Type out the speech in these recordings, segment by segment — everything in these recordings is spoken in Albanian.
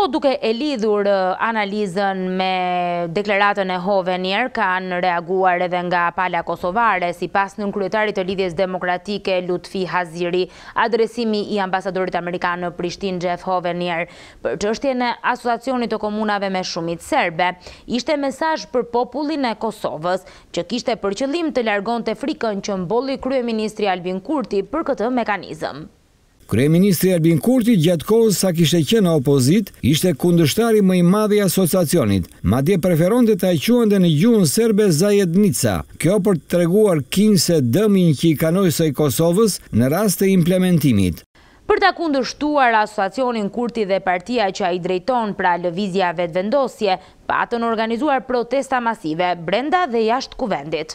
duke e lidhur analizën me deklaratën e Hovenier, kanë reaguar edhe nga pala kosovare, sipas nënkryetarit të Lidhjes Demokratike Lutfi Haziri. Adresimi i ambasadorit amerikan në Prishtinë Jeff Hovenier për çështjen e asociacionit të komunave me shumicë serbe ishte mesazh për popullin e Kosovës, që kishte për qëllim të largonte frikën që mbolli kryeministri Albin Kurti për këtë mekanizëm. Kryeministri Albin Kurti gjatë kohës sa kishte qenë opozit, ishte kundërshtari më i madh i asociacionit, madje preferonte ta quante në gjuhën serbe zajednica. Kjo për të treguar kinjse dëmin që i kanoi së Kosovës në rast të implementimit. Për ta kundërshtuar asociacionin, Kurti dhe partia që ai drejton, pra Lëvizja Vetëvendosje, patën organizuar protesta masive brenda dhe jashtë kuvendit.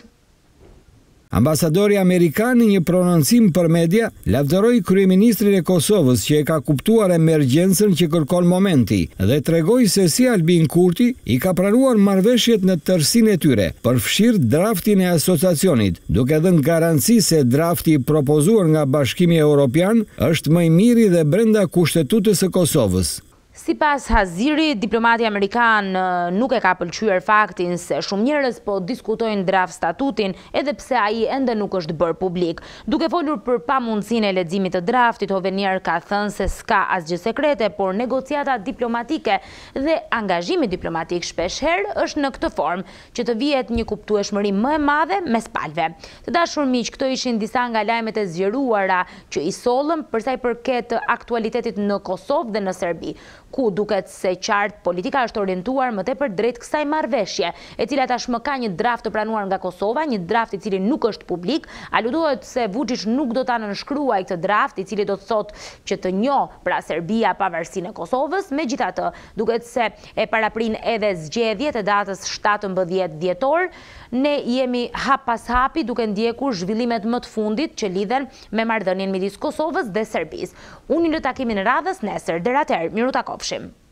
Ambasadori Amerikan në një prononcim për media lavdëroi kryeministrin e Kosovës që e ka kuptuar emergjencën që kërkon momenti dhe tregoi se si Albin Kurti i ka pranuar marrëveshjet në tërësinë e tyre, përfshirë draftin e asociacionit, duke dhënë garanci se drafti i propozuar nga Bashkimi Evropian është më i miri dhe brenda kushtetutës së Kosovës. Sipas Haziri, diplomati amerikan nuk e ka pëlqyer faktin se shumë njerëz po diskutojnë draft statutin edhe pse ai ende nuk është bërë publik. Duke folur për pamundësinë e leximit të draftit, Hovenier ka thënë se s'ka asgjë sekrete, por negociata diplomatike dhe angazhimi diplomatik shpeshherë është në këtë formë që të vihet një kuptueshmëri më e madhe mes palëve. Të dashur miq, këto ishin disa nga lajmet e zgjeruara që i sollëm për sa i përket aktualitetit në Kosovë dhe në Serbi, ku duket se qartë politika është orientuar më tepër drejt kësaj marrëveshje, e cila tashmë ka një draft të pranuar nga Kosova, një draft i cili nuk është publik. Aludohet se Vučić nuk do ta nënshkruajë këtë draft, i cili do të thotë që të njohë pra Serbia pavarësinë e Kosovës. Megjithatë, duket se e paraprin edhe zgjedhjet e datës 17 dhjetor. Ne jemi hap pas hapi duke ndjekur zhvillimet më të fundit që lidhen me marrëdhënien midis Kosovës dhe Serbisë. Unë në takimin e radhës nesër. Deri atëherë, miru takofshim.